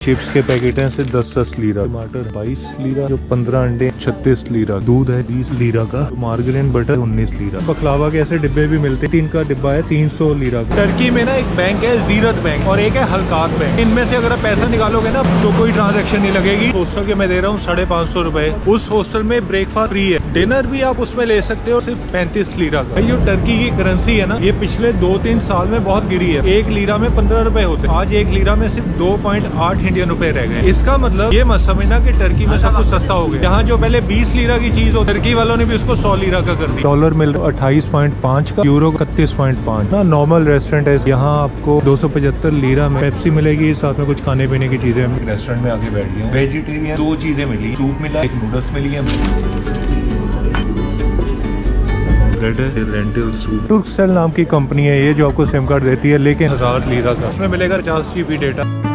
Chips के packet हैं सिर्फ 10-10 लीरा, टमाटर 22 लीरा, जो 15 अंडे 36 लीरा, दूध है 20 लीरा का, मार्गरीन बटर 19 लीरा। बकलावा के ऐसे डिब्बे भी मिलते हैं, 3 का डिब्बा है 300 लीरा का। टर्की में ना एक बैंक है जीरत बैंक और एक है हलकात बैंक। इनमें से अगर पैसा निकालोगे ना तो कोई ट्रांजेक्शन नहीं लगेगी। हॉस्टल के मैं दे रहा हूँ 550 रुपए। उस हॉस्टल में ब्रेकफास्ट फ्री है, डिनर भी आप उसमें ले सकते हो सिर्फ 35 लीरा का। ये टर्की की करेंसी है ना, ये पिछले 2-3 साल में बहुत गिरी है। 1 लीरा में 15 रुपए होते हैं, आज 1 लीरा में सिर्फ 2.8 इंडियन रुपए रह गए। इसका मतलब ये मत समझना कि टर्की में सब कुछ सस्ता हो गया। यहाँ जो पहले 20 लीरा की चीज हो, टर्की वालों ने भी उसको 100 लीरा का कर दिया। डॉलर मिल 28.5 का, यूरो 31.5 ना। नॉर्मल रेस्टोरेंट है, यहाँ आपको 275 लीरा में पेप्सी मिलेगी, साथ में कुछ खाने पीने की चीजें। रेस्टोरेंट में आके बैठ गए, वेजिटेरियन 2 चीजें मिली, सूप मिला, एक नूडल्स मिली है, ब्रेड है, रेंटल सूप। टुर्कसेल नाम की कंपनी है ये, जो आपको सिम कार्ड देती है लेकिन 1000 लीरा का। उसमें मिलेगा 50 GB डेटा।